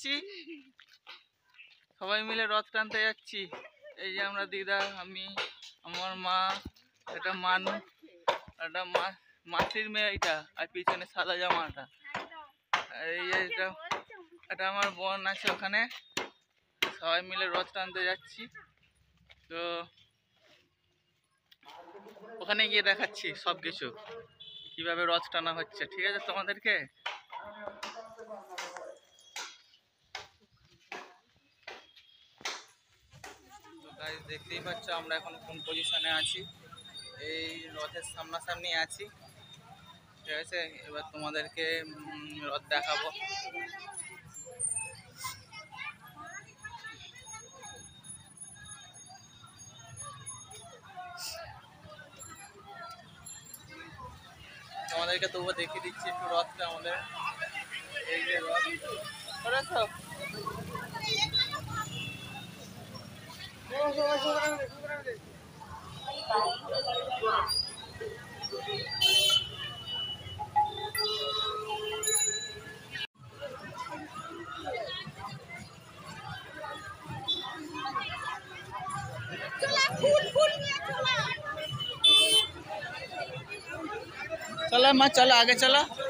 যাচ্ছি, সবাই মিলে রথ টানতে যাচ্ছি। এই যে আমরা দিদা, আমি, আমার মা, এটা মানু, এটা মাসির মেয়ে, এইটা আর পিছনে সাদা জামাটা। এই যে এটা আমার বোন আছে ওখানে, সবাই মিলে রথ টানতে যাচ্ছি। তো ওখানে গিয়ে দেখাচ্ছি সবকিছু কিভাবে রথ টানা হচ্ছে, ঠিক আছে তোমাদেরকে। তো গাইস দেখতেই পাচ্ছ আমরা এখন কোন পজিশনে আছি, এই রথের সামনাসামনি আছি, ঠিক আছে। এবার তোমাদেরকে রথ দেখাবো। তোমাদেরকে তবুও দেখিয়ে দিচ্ছি একটু রথটা আমাদের। এই যে রথ করেছো, चलो माँ, चलो आगे चलो।